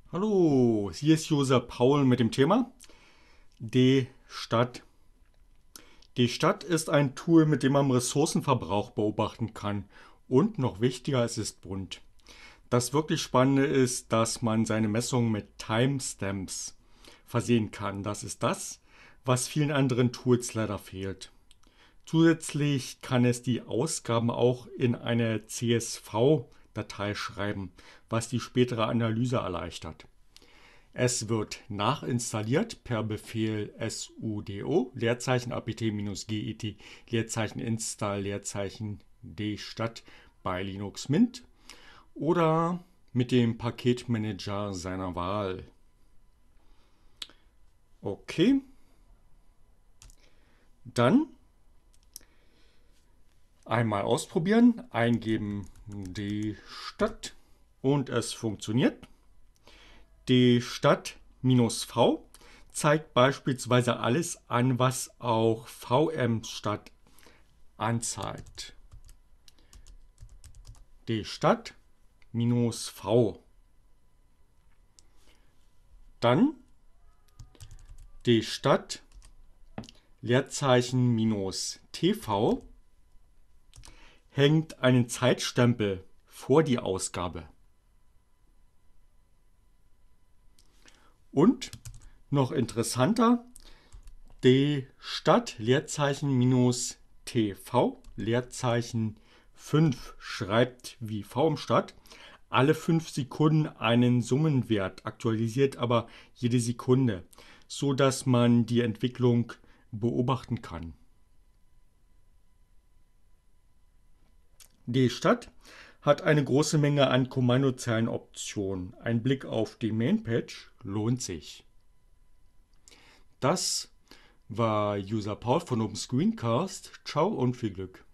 Hallo, hier ist User Paul mit dem Thema D-Stadt. D-Stadt ist ein Tool, mit dem man Ressourcenverbrauch beobachten kann. Und noch wichtiger, es ist bunt. Das wirklich Spannende ist, dass man seine Messungen mit Timestamps versehen kann. Das ist das, was vielen anderen Tools leider fehlt. Zusätzlich kann es die Ausgaben auch in eine CSV-Datei schreiben, was die spätere Analyse erleichtert. Es wird nachinstalliert per Befehl sudo Leerzeichen apt-get Leerzeichen install Leerzeichen dstat bei Linux Mint oder mit dem Paketmanager seiner Wahl. Okay, dann einmal ausprobieren, eingeben dstat und es funktioniert. D-Stadt-V zeigt beispielsweise alles an, was auch VM-Stadt anzeigt. D-Stadt-V. Dann D-Stadt Leerzeichen -TV hängt einen Zeitstempel vor die Ausgabe. Und noch interessanter, D-Stadt Leerzeichen -TV Leerzeichen 5 schreibt wie V im Stadt alle 5 Sekunden einen Summenwert, aktualisiert aber jede Sekunde, so dass man die Entwicklung beobachten kann. D-Stadt hat eine große Menge an Kommandozeilenoptionen. Ein Blick auf die Mainpage lohnt sich. Das war User Paul von Open Screencast. Ciao und viel Glück.